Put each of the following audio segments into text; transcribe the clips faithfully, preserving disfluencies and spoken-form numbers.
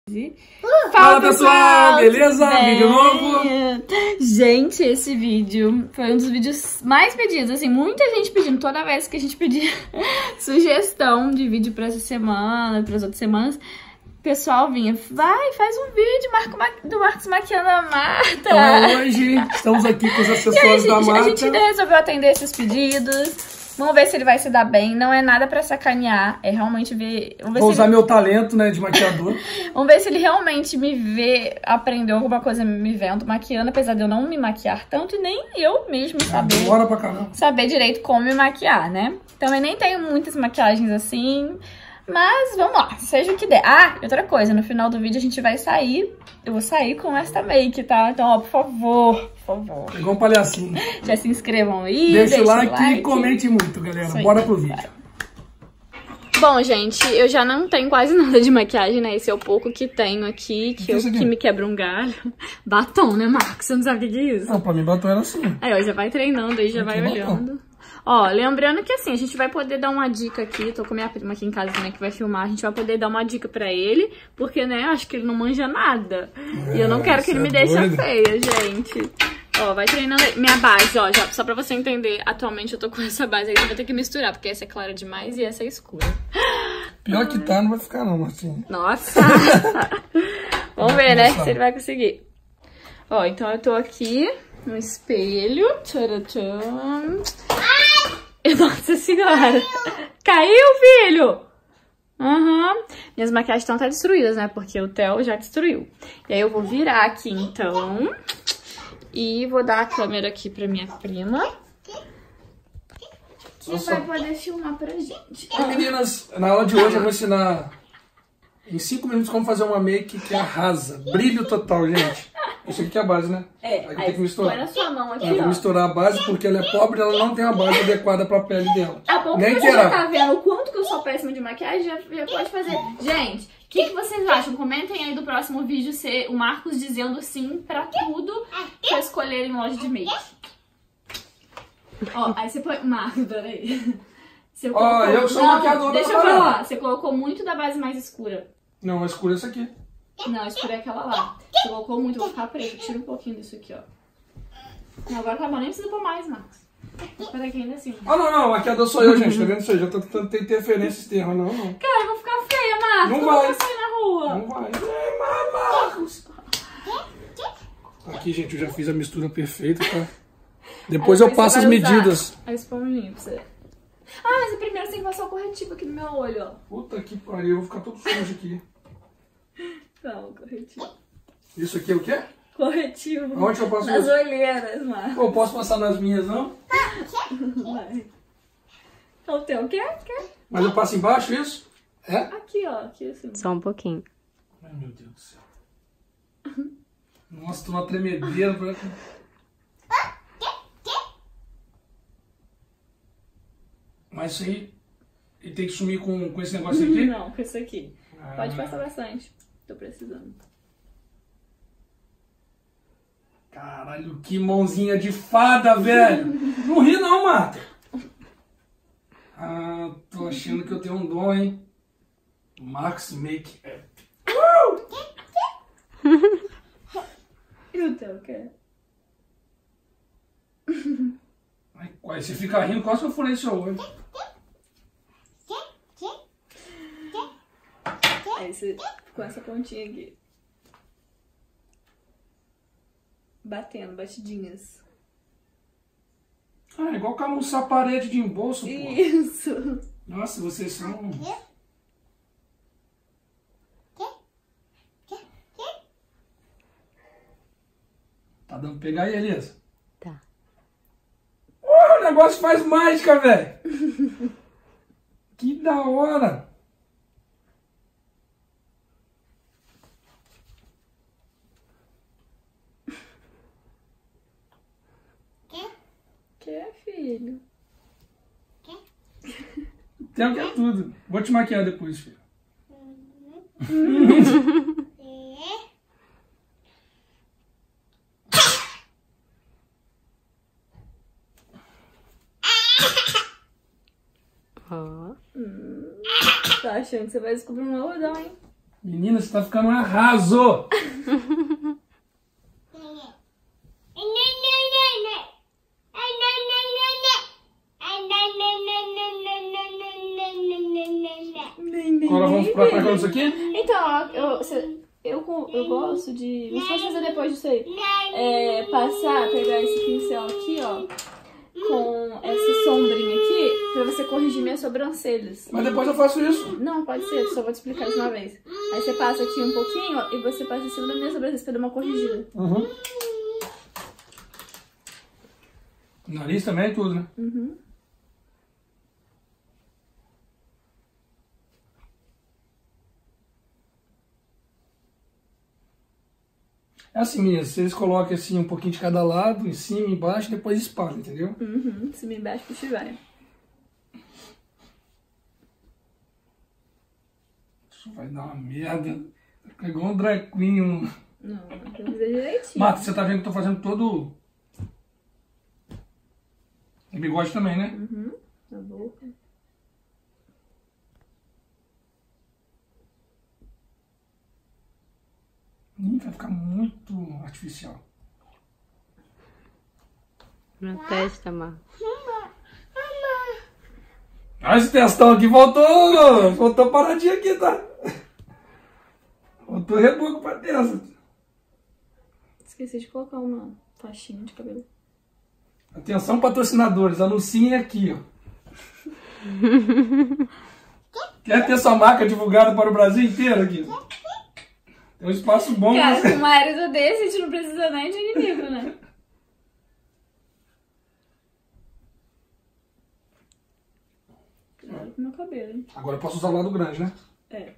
Fala, Fala pessoal, beleza? Bem? Vídeo novo? Gente, esse vídeo foi um dos vídeos mais pedidos, assim, muita gente pedindo, toda vez que a gente pedia sugestão de vídeo pra essa semana, pras outras semanas, o pessoal vinha, vai, faz um vídeo Marco, do Marcos maquiando a Marta. Então hoje estamos aqui com os acessórios da Marta. A gente resolveu atender esses pedidos. Vamos ver se ele vai se dar bem. Não é nada pra sacanear. É realmente ver... Vamos ver Vou se usar ele... meu talento, né, de maquiador. Vamos ver se ele realmente me vê, aprendeu alguma coisa me vendo maquiando, apesar de eu não me maquiar tanto e nem eu mesmo saber... Bora pra caramba. Saber direito como me maquiar, né? Também nem tenho muitas maquiagens assim... Mas vamos lá, seja o que der. Ah, outra coisa, no final do vídeo a gente vai sair, eu vou sair com esta make, tá? Então, ó, por favor, por favor. Igual um palhacinho. Já se inscrevam aí, deixa, deixa o like, like e comente muito, galera. Bora pro vídeo. Bom, gente, eu já não tenho quase nada de maquiagem, né? Esse é o pouco que tenho aqui, que, eu, que me quebra um galho. Batom, né, Marcos? Você não sabe o que é isso? Não, pra mim batom era assim. Aí, ó, já vai treinando aí, já vai olhando. Batom. Ó, lembrando que assim, a gente vai poder dar uma dica aqui, tô com minha prima aqui em casa também que vai filmar, a gente vai poder dar uma dica pra ele, porque, né, acho que ele não manja nada. É, e eu não quero que ele me deixe feia, gente. Ó, vai treinando aí. Minha base, ó, já, só pra você entender, atualmente eu tô com essa base aí, eu vou ter que misturar, porque essa é clara demais e essa é escura. Pior que tá, não vai ficar não, Marcinho. Nossa! Vamos ver, né, se ele vai conseguir. Ó, então eu tô aqui no espelho. Tcharam, tcharam. Nossa senhora! Caiu, filho? Aham. Uhum. Minhas maquiagens estão até destruídas, né? Porque o Theo já destruiu. E aí eu vou virar aqui, então. E vou dar a câmera aqui pra minha prima. Que vai poder filmar pra gente. Então, meninas, na aula de hoje eu vou ensinar em cinco minutos como fazer uma make que arrasa. Brilho total, gente. Isso aqui é a base, né? É, aí tem que misturar. Põe na sua mão aqui, eu vou ó. misturar a base porque ela é pobre, ela não tem a base adequada pra pele dela. A pouco Nem que você já tá vendo o quanto que eu sou péssima de maquiagem, já, já pode fazer. Gente, o que, que vocês acham? Comentem aí do próximo vídeo ser o Marcos dizendo sim pra tudo pra escolher em loja de make. Ó, aí você põe... Marcos, peraí. Ó, colocou... eu sou não, maquiador. Deixa eu falar, você colocou muito da base mais escura. Não, a escura é essa aqui. Não, escura é aquela lá. Você colocou muito, eu vou ficar preto. Tira um pouquinho disso aqui, ó. Não, agora tá bom, nem precisa pôr mais, Marcos. Espera aqui ainda assim. Ah, não, não, o maquiador sou eu, gente. Tá vendo isso aí? Já tô tentando ter interferência externa, não, não. Cara, eu vou ficar feia, Marcos. Não vai. Eu vou sair na rua. Não vai. É, Marcos. Aqui, gente, eu já fiz a mistura perfeita, tá? Depois eu passo as medidas. A esponjinha pra você. Ah, mas primeiro você tem que passar o corretivo aqui no meu olho, ó. Puta que pariu, eu vou ficar todo sujo aqui. Não, corretivo. Isso aqui é o quê? Corretivo. Onde eu posso nas isso? Olheiras, Marcos. Eu posso passar nas minhas, não? Vai. O teu, quer? Quer? Mas eu passo embaixo, isso? É? Aqui, ó. Aqui assim. Só um pouquinho. Ai, meu Deus do céu. Nossa, tô uma tremedeira. Pra... Mas isso aí, ele tem que sumir com, com esse negócio aqui? Não, com isso aqui. Ah. Pode passar bastante. Tô precisando. Caralho, que mãozinha de fada, velho. Não ri não, Marta. Ah, tô achando que eu tenho um dom, hein. Max Make App. E o teu, quer? Ai, quase, você fica rindo, quase que eu furei seu olho. Aí você, com essa pontinha aqui. Batendo, batidinhas. Ah, igual camuçar a parede de embolso, pô. Isso. Nossa, vocês são... Tá dando pra pegar aí, Elisa? Tá. Oh, o negócio faz mágica, velho. Que da hora. Quer, filho? Tem que é tudo. Vou te maquiar depois, filho. Ó. Hum, tá achando que você vai descobrir um algodão, hein? Menina, você tá ficando um arraso. Agora vamos pra cá com isso aqui? Então, eu, eu, eu, eu gosto de... Você pode fazer depois disso aí. É, passar, pegar esse pincel aqui, ó, com essa sombrinha aqui, pra você corrigir minhas sobrancelhas. Mas depois eu faço isso. Não, pode ser, só vou te explicar isso uma vez. Aí você passa aqui um pouquinho, ó, e você passa em cima da minha sobrancelha pra dar uma corrigida. Uhum. Nariz também, tudo, né? Uhum. É assim, meninas, vocês colocam assim um pouquinho de cada lado, em cima, embaixo, depois espalham, entendeu? Uhum, cima e embaixo, puxa e vai. Isso vai dar uma merda. Fica igual um drag queen. Um... Não, tem que fazer direitinho. Marta, você tá vendo que eu tô fazendo todo... E bigode também, né? Uhum, na boca. Ih, vai ficar muito artificial. Na testa, Mar. Ah, esse testão aqui voltou, voltou paradinho aqui, tá? Voltou reboco pra testa. Esqueci de colocar uma faixinha de cabelo. Atenção, patrocinadores, anunciem aqui, ó. Quer ter sua marca divulgada para o Brasil inteiro aqui? Tem um espaço bom. Cara, pra... com uma área desse, a gente não precisa nem de inimigo, né? Cuidado com o meu cabelo, hein? Agora eu posso usar o lado grande, né? É.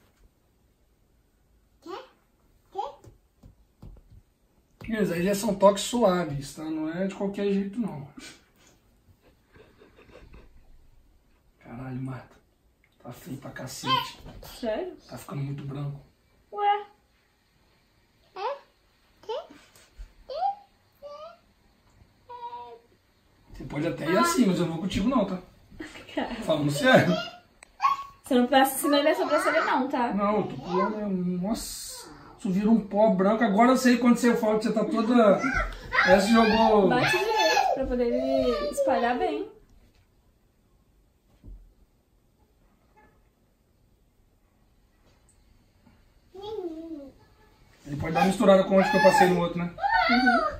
Mas aí já são toques suaves, tá? Não é de qualquer jeito, não. Caralho, Marta. Tá feio pra cacete. Sério? Tá ficando muito branco. Ué? Você pode até ir assim, mas eu não vou contigo não, tá? Cara, Falando sério. você não tá assinando a sobrancelha não, tá? Não, eu tô pulando. Nossa, isso vira um pó branco. Agora eu sei quando você fala que você tá toda... Parece que jogou... Bate direito, pra poder ele espalhar bem. Ele pode dar uma misturada com onde que eu passei no outro, né? Uhum.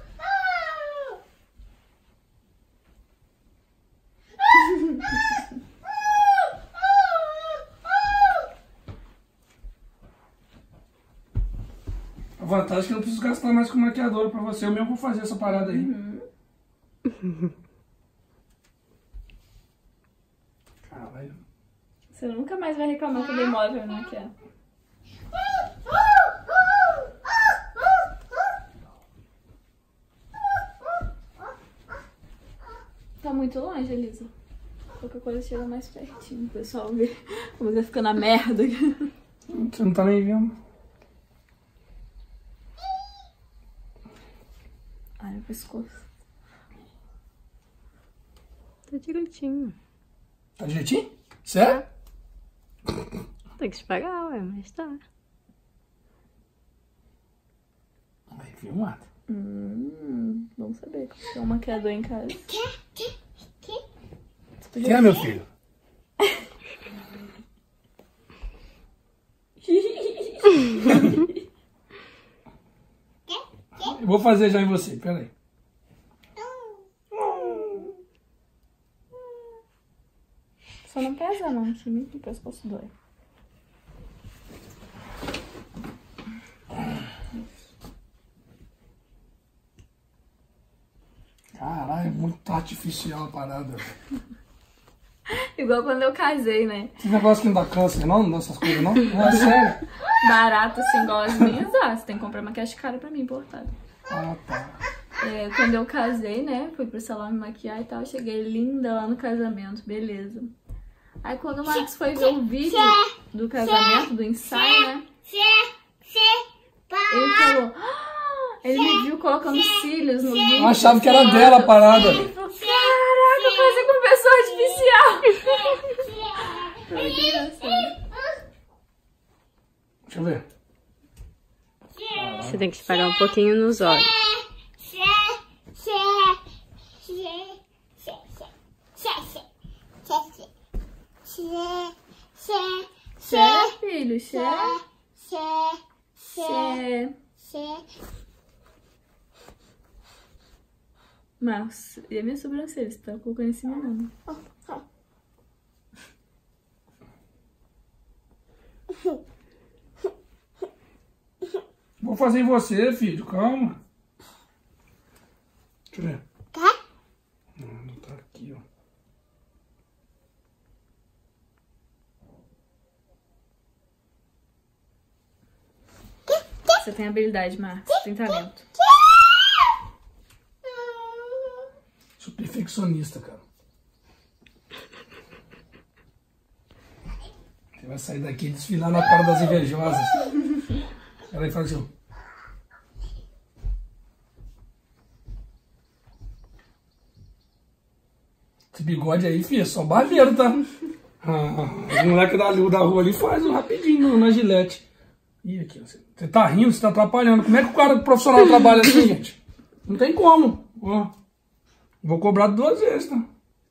A vantagem é que eu não preciso gastar mais com maquiadora pra você. Eu mesmo vou fazer essa parada aí. Uhum. Caralho. Você nunca mais vai reclamar que eu demoro pra me maquiar. Tá muito longe, Elisa. Qualquer coisa chega mais pertinho. O pessoal vê como vai ficando a merda. Você não tá nem vendo. Ai, o pescoço. Tá direitinho. Tá direitinho? Sério? Tem que espalhar, ué, mas tá. Aí, viu, Marta? Hum, vamos saber. Tem um maquiador em casa. Quer, meu filho? Eu vou fazer já em você, peraí. Só não pesa não, que o pescoço dói. Caralho, é muito artificial a parada. Igual quando eu casei, né? Esse negócio que não dá câncer, não? Não dá essas coisas, não? Não, é sério. Barato assim, igual as minhas, ah, você tem que comprar maquiagem cara pra mim, importada. Ah, tá. É, quando eu casei, né? Fui pro salão me maquiar e tal. Cheguei linda lá no casamento, beleza. Aí quando o Marcos foi ver o vídeo do casamento, do ensaio, né? Ele falou... Ah! Ele me viu colocando cílios no vídeo. Eu achava que era dela a parada. Ele falou, caraca, eu fazer com pessoa artificial. Foi muito engraçado. Deixa eu ver. Você tem que espalhar um pouquinho nos olhos. Xé, filho, xé. Xé. Marcos, e a minha sobrancelha? Você tá colocando em cima não? Vou fazer em você, filho. Calma. Deixa eu ver. Não, tá aqui, ó. Você tem habilidade, Marcos. Você tem talento. Sou perfeccionista, cara. Você vai sair daqui e desfilar na cara das invejosas. Ela aí faz assim. Esse bigode aí, filho, é só barbeiro, tá? Ah, os moleques da, da rua ali fazem rapidinho na gilete. Ih, aqui, ó. Você tá rindo, você tá atrapalhando. Como é que o cara profissional trabalha assim, gente? Não tem como. Ó. Vou cobrar duas vezes, tá?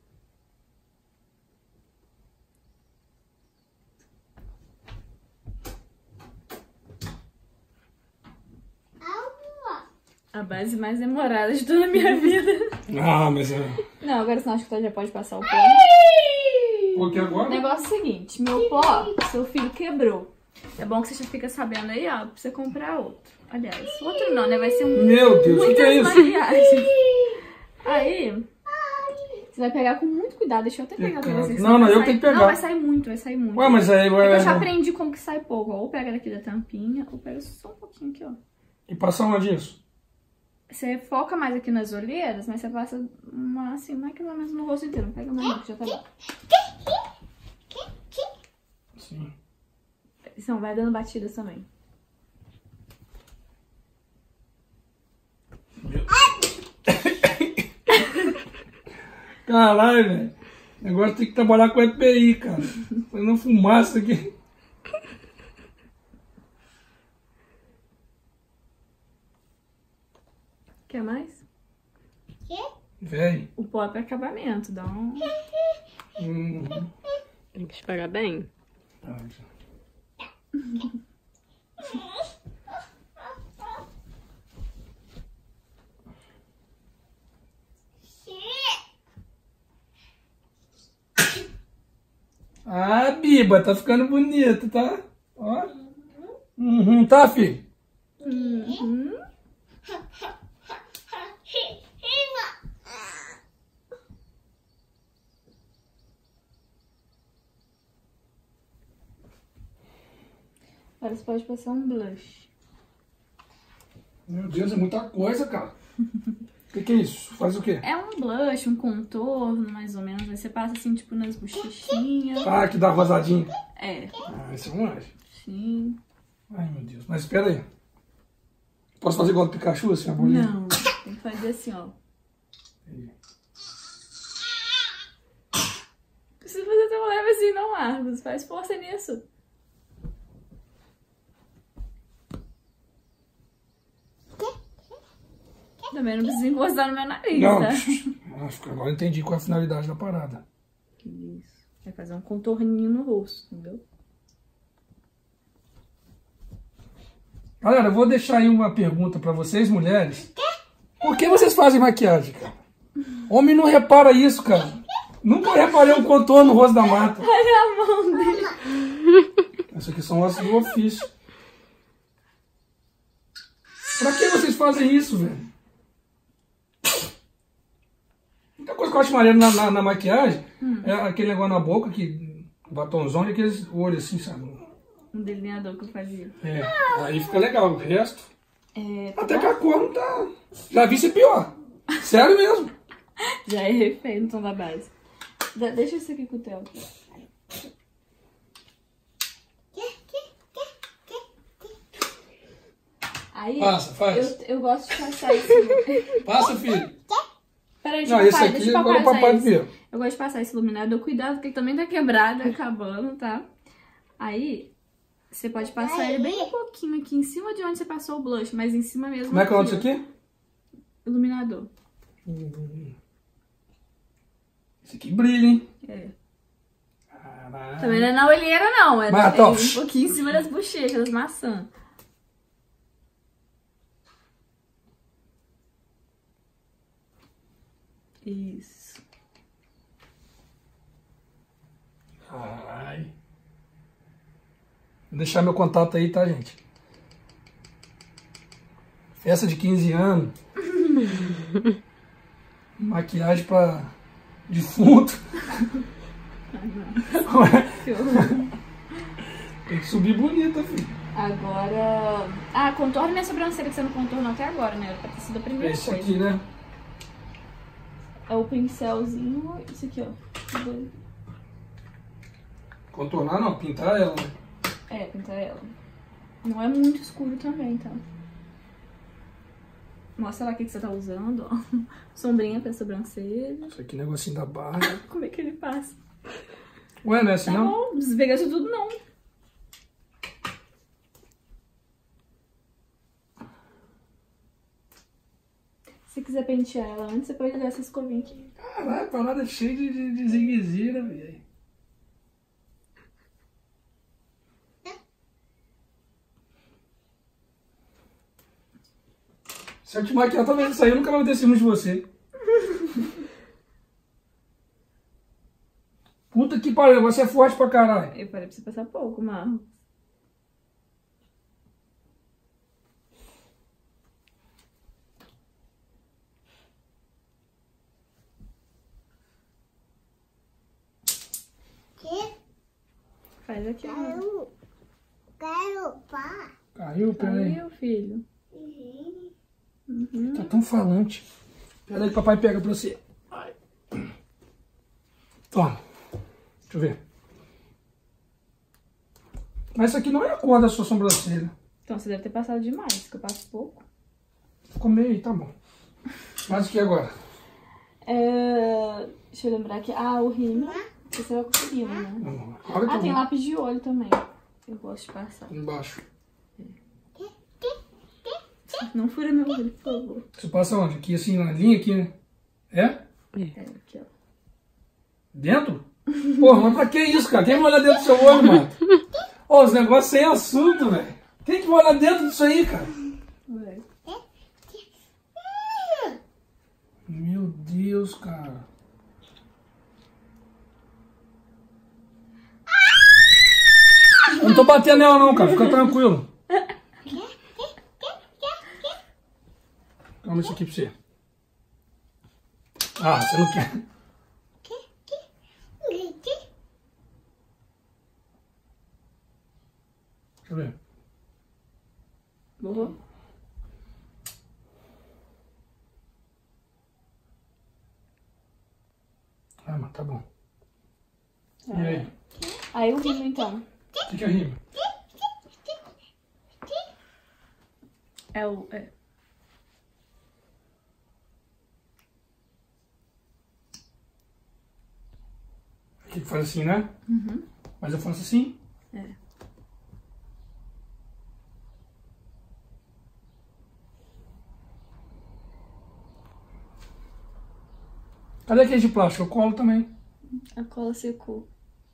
A base mais demorada de toda a minha vida. Ah, mas é... Não, agora senão acho que você já pode passar o pó. O que agora? O negócio é o seguinte, meu pó, seu filho quebrou. É bom que você já fica sabendo aí, ó, pra você comprar outro. Aliás, outro não, né? Vai ser um... Meu Deus, o que é isso? Maquiagem. Aí, você vai pegar com muito cuidado. Deixa eu até pegar pra você. Não, não, eu sair... tenho que pegar. Não, vai sair muito, vai sair muito. Ué, mas aí... Ué, é que eu já não. aprendi como que sai pouco. Ó. Ou pega daqui da tampinha, ou pega só um pouquinho aqui, ó. E passa onde isso? Você foca mais aqui nas olheiras, mas você passa uma, assim, mais que menos no rosto inteiro. Não pega mais não, que já tá bom. Sim. Então, vai dando batidas também. Caralho, velho. Agora tem que trabalhar com E P I, cara. Fazendo fumaça aqui. Quer mais? Véi. O pó é pra acabamento, dá um... Hum. Tem que espalhar bem. Ah, Ah, Biba, tá ficando bonito, tá? Ó. Uhum, tá, filho? Uhum. Agora você pode passar um blush. Meu Deus, é muita coisa, cara. O que, que é isso? Faz o quê? É um blush, um contorno, mais ou menos. Aí você passa assim, tipo, nas bochechinhas. Ah, que dá rosadinho. É. Ah, esse é um anjo. Sim. Ai, meu Deus. Mas espera aí. Posso fazer igual do Pikachu, assim, a bolinha? Não, tem que fazer assim, ó. Precisa fazer tão leve assim, não, Marcos. Faz força nisso. Também não precisa encostar no meu nariz, Não, tá? acho que agora eu entendi qual é a finalidade da parada. Isso. Vai fazer um contorninho no rosto, entendeu? Galera, eu vou deixar aí uma pergunta pra vocês, mulheres. Por que vocês fazem maquiagem, cara? Homem não repara isso, cara. Nunca reparei um contorno no rosto da Marta. Olha a mão dele. Essas aqui são as do ofício. Pra que vocês fazem isso, velho? Outra coisa que eu acho maneiro na, na, na maquiagem hum. é aquele negócio na boca, que batonzão e aqueles olhos assim, sabe? Um delineador que eu fazia. É, aí fica legal. O resto, é, até que a cor não tá... Já vi ser pior. Sério mesmo. Já errei feio no tom da base. De deixa isso aqui com o Theo. Aí, passa, faz. Eu, eu gosto de passar isso. Passa, filho. Peraí, não, papai, esse aqui deixa o agora papai o papai isso. ver. Eu gosto de passar esse iluminador. Cuidado, porque ele também tá quebrado, acabando, tá? Aí, Você pode passar ele bem um pouquinho aqui em cima de onde você passou o blush, mas em cima mesmo. Como é que é o nome aqui, disso aqui? Iluminador. Hum. Esse aqui brilha, hein? É. Caralho. Também não é na olheira, não. É, Mas, é ó, um pouquinho em cima das bochechas, das maçãs. Isso. Ai. Vou deixar meu contato aí, tá, gente? Festa de quinze anos. Maquiagem pra defunto. Tem que subir bonita, filho. Agora... Ah, contorno minha sobrancelha que você não contornou até agora, né? Era pra ter sido a primeira Esse coisa. aqui, né? É o pincelzinho, isso aqui, ó. Contornar não, pintar ela, né? É, pintar ela. Não é muito escuro também, tá? Mostra lá o que, que você tá usando, ó. Sombrinha pra sobrancelha. Isso aqui, negocinho da barra. Como é que ele passa? Ué, não é assim Tá não? bom, não desvega isso tudo não. Se quiser pentear ela antes, você pode dar essa escovinha aqui. Caralho, a parada é cheia de, de, de zigue-zira, velho. Se eu te maquiar também isso aí, eu nunca mais vou ter ciúmes de você. Puta que pariu, você é forte pra caralho. Eu parei pra você passar pouco, Marro. Faz aqui, ó. Quero, quero, pá. Caiu, peraí. Caiu, filho. Uhum. Tá tão falante. Peraí que papai pega pra você. Ai. Toma. Deixa eu ver. Mas isso aqui não é a cor da sua sobrancelha. Então você deve ter passado demais, que eu passo pouco. Ficou meio, tá bom. Mas o que agora? É... Deixa eu lembrar aqui. Ah, o rímel. Você vai conseguir, né? Não, agora que Ah, eu tem vou. lápis de olho também. Eu gosto de passar. Embaixo. Não fura meu olho, por favor. Você passa onde? Aqui assim, na linha aqui, né? É? É, aqui, ó. Dentro? Porra, mas pra que isso, cara? Quem vai olhar dentro do seu olho, mano? Ô, os negócios sem assunto, velho. Quem que vai olhar dentro disso aí, cara? Vai. Meu Deus, cara. Eu não tô batendo nela não, cara. Fica tranquilo. Toma isso aqui pra você. Ah, você não quer. Deixa eu ver. Borrou? Ah, mas tá bom. E aí? Aí o rímel, então. O que que é rima? É o... É. Aqui que faz assim, né? Uhum. Mas eu faço assim. É. Cadê aquele de plástico? Eu colo também. A cola secou.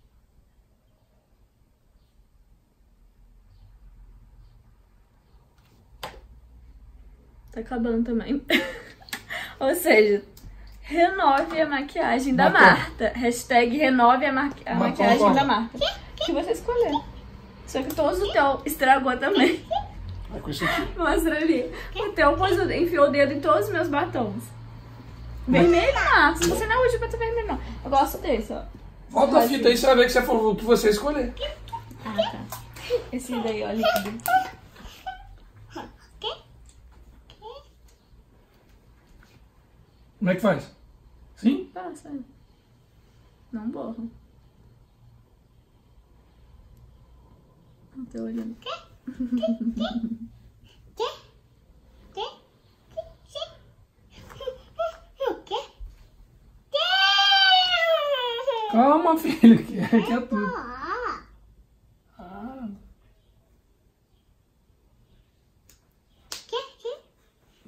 Tá acabando também. Ou seja, renove a maquiagem da Batom. Marta. Hashtag renove a, ma a Batom maquiagem qual? da Marta. Que você escolher. Só que todos o teu estragou também. Vai com isso aqui. Mostra ali. O teu pôs, o- enfiou o dedo em todos os meus batons. Vermelho, Marcos. Você não é útil pra ter vermelho, não. Eu gosto desse, ó. Volta a fita aí, você vai ver que você falou o que você escolher. Ah, tá. Esse daí, ó, líquido. Como é que faz? Sim? Passa. Não borra. Não tô olhando. Calma, filho, que é, que é tudo. Ah,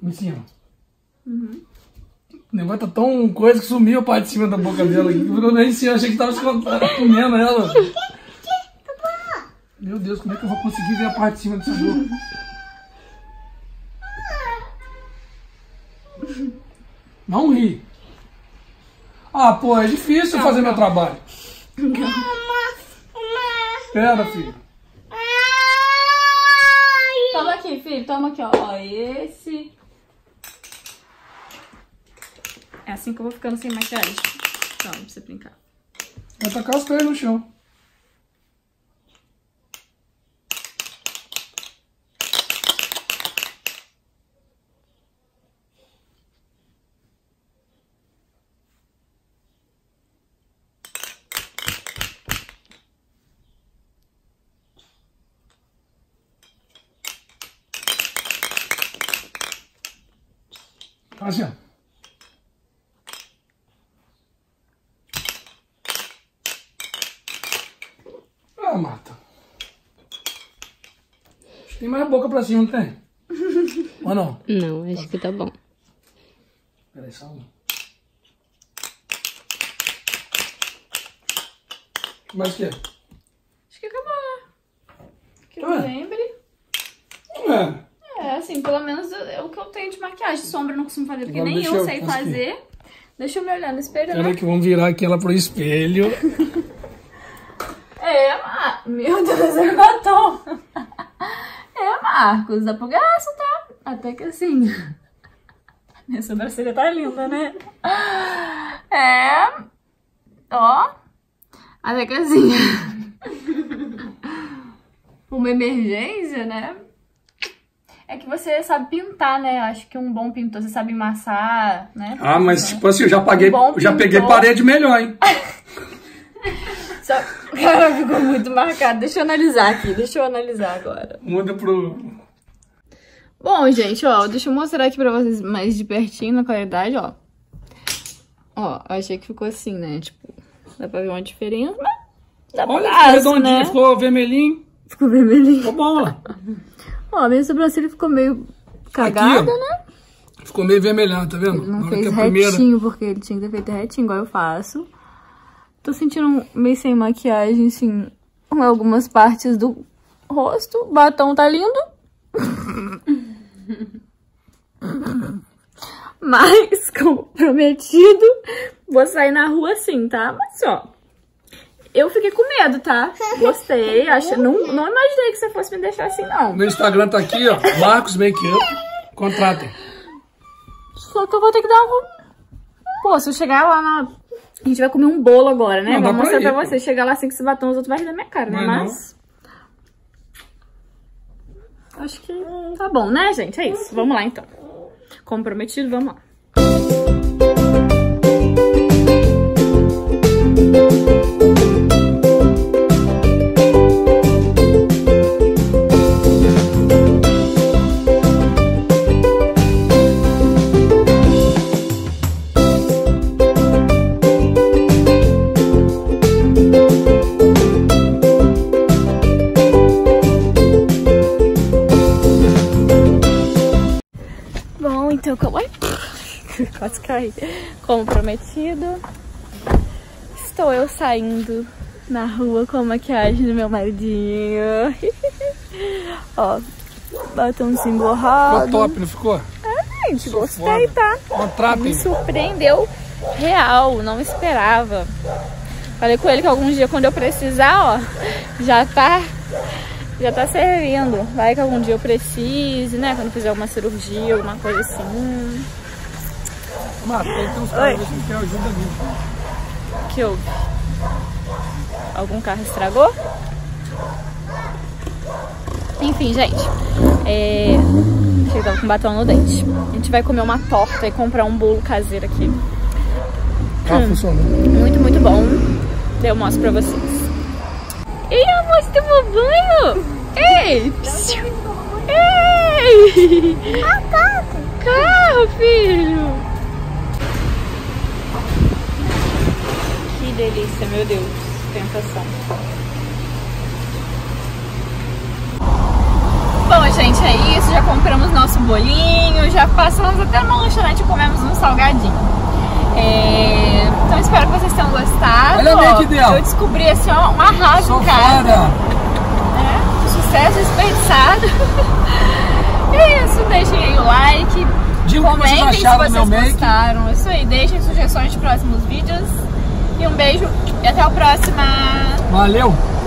Me ensina. Uhum. O negócio tá tão coisa que sumiu a parte de cima da boca dela aqui. Eu nem sei, eu achei que tava comendo ela. Meu Deus, como é que eu vou conseguir ver a parte de cima dessa boca? Não ri. Ah, pô, é difícil Calma, fazer calma. meu trabalho. Espera, filho. Toma aqui, filho. Toma aqui, ó. Ó, esse. É assim que eu vou ficando sem maquiagem. Toma, pra você brincar. Vai tacar os pés no chão. Assim, ó. Ah, Marta. Tem mais boca pra cima, não tem? Ou não? Não, acho que tá bom. Peraí, só um. Mais o que? Acho que acabou. Que eu Ah. me lembre. É. É, assim, pelo menos é o que eu tenho de maquiagem. Sombra eu não costumo fazer, porque Agora nem deixa eu eu sei conseguir. fazer. Deixa eu me olhar no espelho, Peraí né? que vamos virar aqui ela pro espelho. É, Mar... Meu Deus, é batom. É, Marcos, dá pro gasto, tá? Até que assim... Minha sobrancelha tá linda, né? É... Ó... Até que assim... Uma emergência, né? É que você sabe pintar, né? Eu acho que um bom pintor, você sabe amassar, né? Ah, mas tipo assim, eu já paguei, Um bom já peguei pintor. parede melhor, hein? Só... Cara, ficou muito marcado. Deixa eu analisar aqui, deixa eu analisar agora. Muda pro... Bom, gente, ó, deixa eu mostrar aqui pra vocês mais de pertinho na qualidade, ó. Ó, eu achei que ficou assim, né? Tipo, dá pra ver uma diferença, mas dá pra Olha, dar, ficou redondinho, né? ficou vermelhinho. Ficou vermelhinho. Ficou bom, ó. Ó, minha sobrancelha ficou meio cagada, Aqui, ó. né? Ficou meio vermelhado, tá vendo? Não Na hora fez que a primeira... retinho, porque ele tinha que ter feito retinho, igual eu faço. Tô sentindo meio sem maquiagem, assim, em algumas partes do rosto. O batom tá lindo. Mas, como prometido, vou sair na rua sim, tá? Mas, ó, eu fiquei com medo, tá? Gostei, acho, não, não imaginei que você fosse me deixar assim, não. Meu Instagram tá aqui, ó. Marcos Makeup. Contratem. Só que eu vou ter que dar uma... Pô, se eu chegar lá na... A gente vai comer um bolo agora, né? Não, dá vou mostrar pra ir, pra pô. você. Chegar lá assim que esse batom, os outros vai rir da minha cara, né? Vai não. Mas... Acho que tá bom, né, gente? É isso. Vamos lá, então. Como prometido, vamos lá. Bom, então, como... Ai, quase caí. Como prometido, estou eu saindo na rua com a maquiagem do meu maridinho. Ó, batomzinho borrado. Ficou top, não ficou? Gente, Sou gostei, foda. tá? Contratem. Me surpreendeu real, não esperava. Falei com ele que algum dia, quando eu precisar, ó, já tá... Já tá servindo. Vai que algum dia eu precise, né? Quando fizer uma cirurgia, alguma coisa assim. Marta, tem uns Oi. caras que querem ajuda ali. Que houve? Algum carro estragou? Enfim, gente. É... Achei que tava com batom no dente. A gente vai comer uma torta e comprar um bolo caseiro aqui. Tá funcionando. Muito, muito bom. Eu mostro pra vocês. Ei, amor, você tomou banho? Ei! Psiu. Ei! Carro, filho! Que delícia, meu Deus. Tentação. Bom, gente, é isso. Já compramos nosso bolinho, já passamos até numa lanchonete e comemos um salgadinho. É... Então espero que vocês tenham gostado. Olha bem que deu. Eu descobri assim, ó, um arraso em casa. É, sucesso desperdiçado. É isso, deixem aí o like. Diga o que vocês Comentem se acharam do vocês meu make. gostaram. Isso aí, deixem sugestões de próximos vídeos. E um beijo e até o próximo. Valeu!